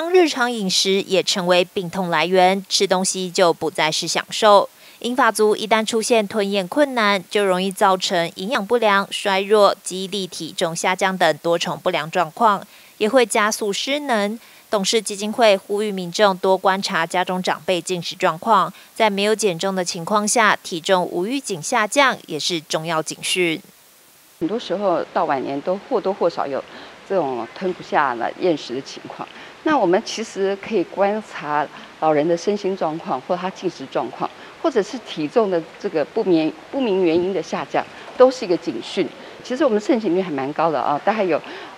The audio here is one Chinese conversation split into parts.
当日常饮食也成为病痛来源，吃东西就不再是享受。银发族一旦出现吞咽困难，就容易造成营养不良、衰弱、记忆力、体重下降等多重不良状况，也会加速失能。董事基金会呼吁民众多观察家中长辈进食状况，在没有减重的情况下，体重无预警下降也是重要警讯。 很多时候到晚年都或多或少有这种吞不下了厌食的情况。那我们其实可以观察老人的身心状况，或他进食状况，或者是体重的这个不明原因的下降，都是一个警讯。其实我们盛行率还蛮高的啊，大概有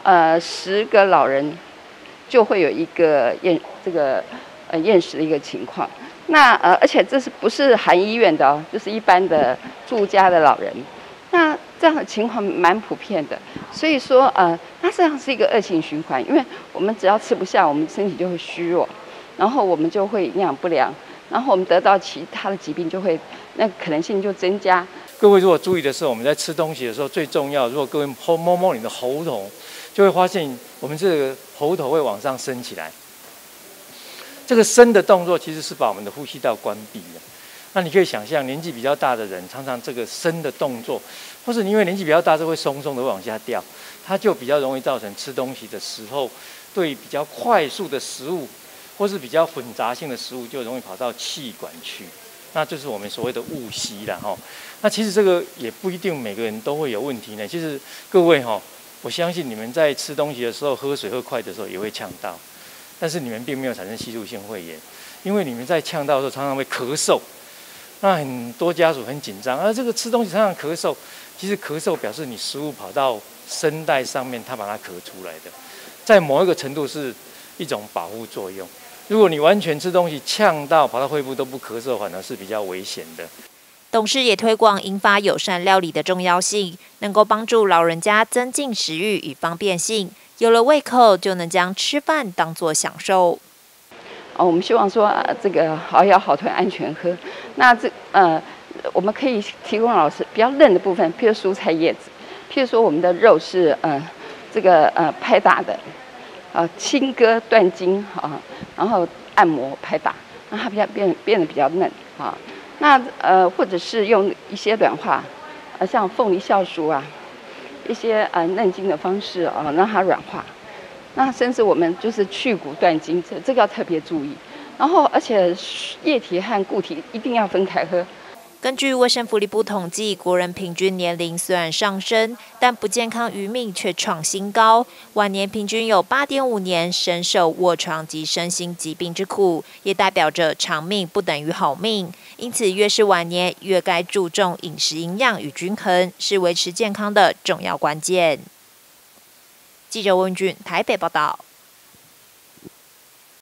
10个老人就会有一个厌食的一个情况。那而且这不是含医院的哦，就是一般的住家的老人。那这样的情况蛮普遍的，所以说它实际上是一个恶性循环，因为我们只要吃不下，我们身体就会虚弱，然后我们就会营养不良，然后我们得到其他的疾病就会那可能性就增加。 各位如果注意的是，我们在吃东西的时候最重要，如果各位摸摸你的喉头，就会发现我们这个喉头会往上升起来。这个伸的动作其实是把我们的呼吸道关闭的。那你可以想象，年纪比较大的人，常常这个伸的动作，或是因为年纪比较大，就会松松的会往下掉，它就比较容易造成吃东西的时候，对比较快速的食物，或是比较混杂性的食物，就容易跑到气管去，那就是我们所谓的误吸啦哈。那其实这个也不一定每个人都会有问题呢。其实各位哈，我相信你们在吃东西的时候，喝水喝快的时候也会呛到，但是你们并没有产生吸入性肺炎，因为你们在呛到的时候常常会咳嗽。那很多家属很紧张，这个吃东西常常咳嗽，其实咳嗽表示你食物跑到声带上面，它把它咳出来的，在某一个程度是一种保护作用。如果你完全吃东西呛到跑到肺部都不咳嗽，反而是比较危险的。 董事也推广银发友善料理的重要性，能够帮助老人家增进食欲与方便性，有了胃口就能将吃饭当作享受。 我们希望说这个好咬好吞安全喝。那我们可以提供老师比较嫩的部分，譬如蔬菜叶子，譬如说我们的肉是拍打的，清割断筋啊，然后按摩拍打，让它变得比较嫩啊。那或者是用一些软化，像凤梨酵素啊，一些嫩筋的方式啊，让它软化。那甚至我们就是去骨断筋，这个要特别注意。然后，而且液体和固体一定要分开喝。 根据卫生福利部统计，国人平均年龄虽然上升，但不健康余命却创新高，晚年平均有8.5年，深受卧床及身心疾病之苦，也代表着长命不等于好命。因此，越是晚年，越该注重饮食营养与均衡，是维持健康的重要关键。记者温俊台北报道。